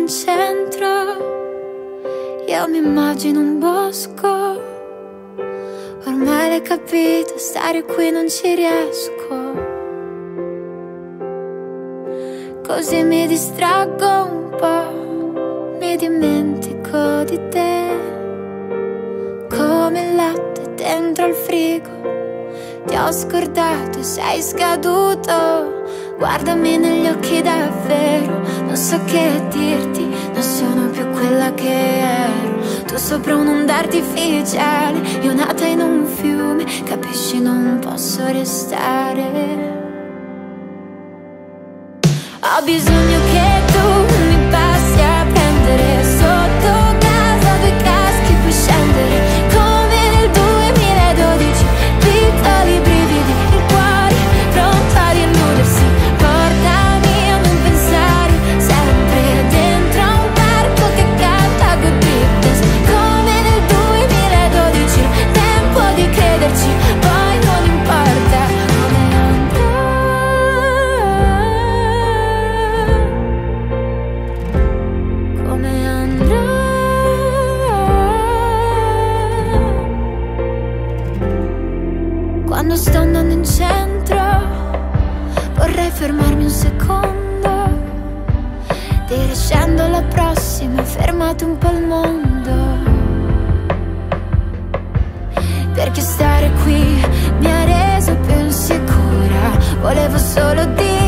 in centro, io mi immagino un bosco. Ormai l'hai capito, stare qui non ci riesco. Così mi distraggo un po', mi dimentico di te. Come il latte dentro al frigo, ti ho scordato e sei scaduto. Guardami negli occhi davvero, non so che dirti, non sono più quella che ero. Tu sopra un'onda artificiale, io nata in un fiume, capisci non posso restare. Ho bisogno che tu mi passi a prendere sotto casa, 2 caschi puoi scendere come nel 2012. Piccoli brividi, il cuore pronto a rinnudersi. Portami a non pensare sempre dentro a un parco che canta Good Riddance. Come nel 2012, il tempo di crederci, poi non importa come andrà. Come andrà. Quando sto andando in centro, vorrei fermarmi un secondo, dire scendo alla prossima, fermate un po' il mondo. Perché stare qui mi ha reso più insicura, volevo solo dire